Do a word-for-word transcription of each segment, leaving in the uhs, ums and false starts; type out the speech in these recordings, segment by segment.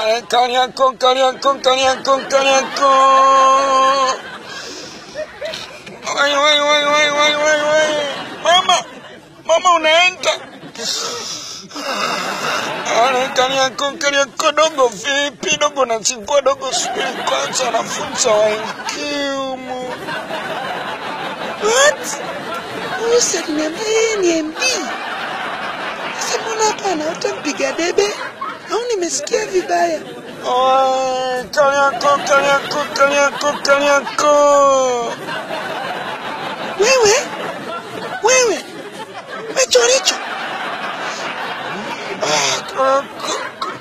Ay, Kariako, Kariako, Kariako, Kariako. Wai, wai, wai, wai, wai, wai, wai. Mama, mama unaenda. Ay, Kariako, Kariako, dogo vipi, dogo nachukua, dogo subiri kwanza nafunza wankiumu. What? Usa niambia ni M D. Sasa mbona hapana utampiga debe? Au nimesikia vibaya? Ay, Kariako, Kariako, Kariako, Kariako. Wewe? Wewe? Mechoricho? Ah, Kariako.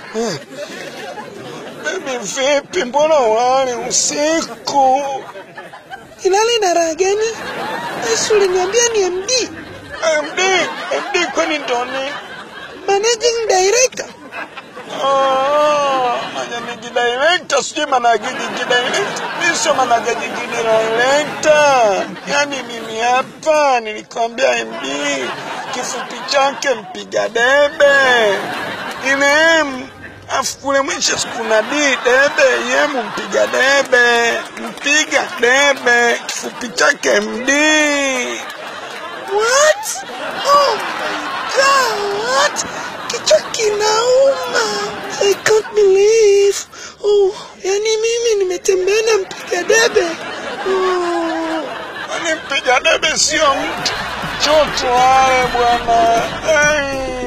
Baby vipi, mbona wale usiku? Ilale na raha gani? Yesu uliniambia ni M D. M D, M D kwani ndoni? Managing Director. Ah, managing director, sijui managing director. Mimi sio managing director. Yaani mimi hapa nilikwambia M D, kifupi chake mpiga debe. Ile M, afu kule mwisho kuna D, debe, yemu mpiga debe. Mpiga debe, kifupi chake M D. What? Oh my God! Kichwa kinauma. I can't believe. Oh, yani mimi nimetembea na mpiga debe. Oh. Ani mpiga debe sio mtu. Choto wale bwana. Hey.